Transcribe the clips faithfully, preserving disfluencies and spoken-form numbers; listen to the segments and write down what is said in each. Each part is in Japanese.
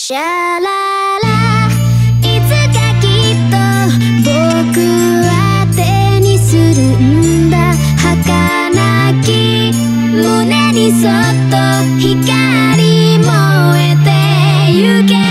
シャララいつかきっと僕は手にするんだ儚き胸にそっと光燃えてゆけ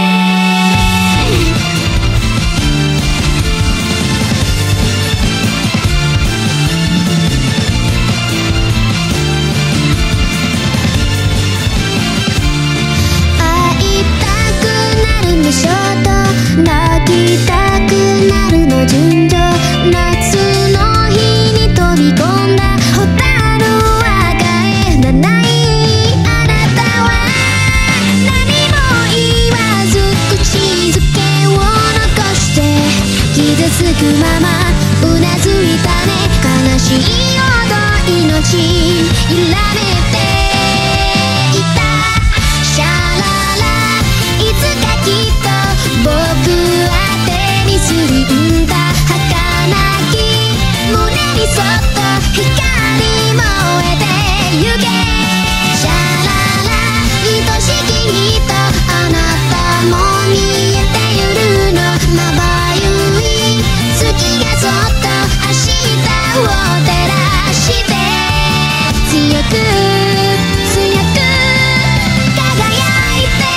ちょっと泣きたくなるの純情夏の日に飛び込んだ蛍は帰らないあなたは何も言わず口づけを残して傷つくままうなずいたね悲しいほど命揺らめていたシャララいつかきっと僕は手にするんだ儚き胸にそっと光燃えてゆけシャララ愛しき人あなたも見えてゆるのまばゆい月がそっと明日を照らして強く強く輝いて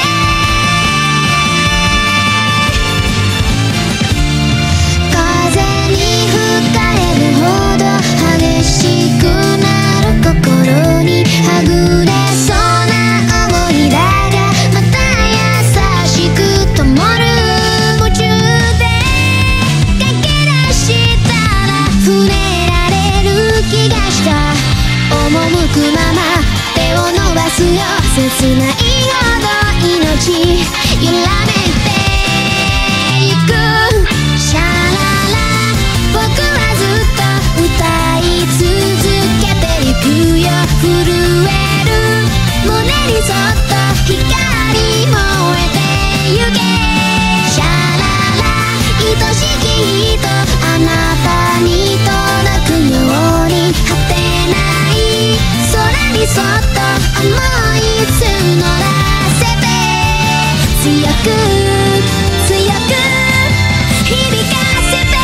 激しくなる心にはぐれそうな思いだがまた優しく灯る夢中で駆け出したら触れられる気がした赴くまま手を伸ばすよ切ないほど命揺らめてゆくシャララ僕はずっと歌い続けてゆくよ震える胸にそっと光燃えてゆけシャララ愛しき人あなたに届くように果てない空にそっと想い募らせて強く強く響かせて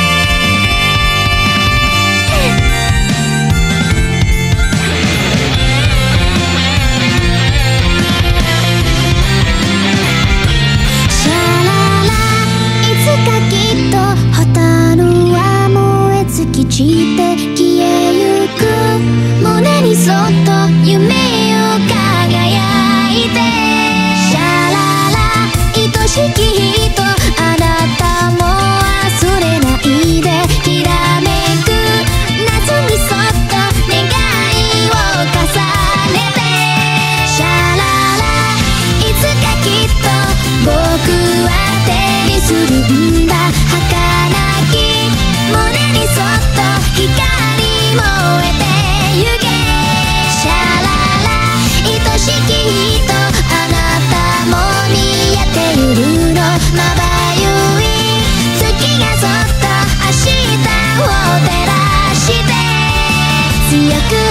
きっと蛍は燃え尽き散って消えゆく胸にそっと夢を輝いてシャララ愛しき人あなたも忘れないできらめく夏にそっと願いを重ねてシャララいつかきっと僕は手にするんだ儚き胸にそっと光燃えてゆけシャララ愛しき人あなたも見えてゆるのまばゆい月がそっと明日を照らして強く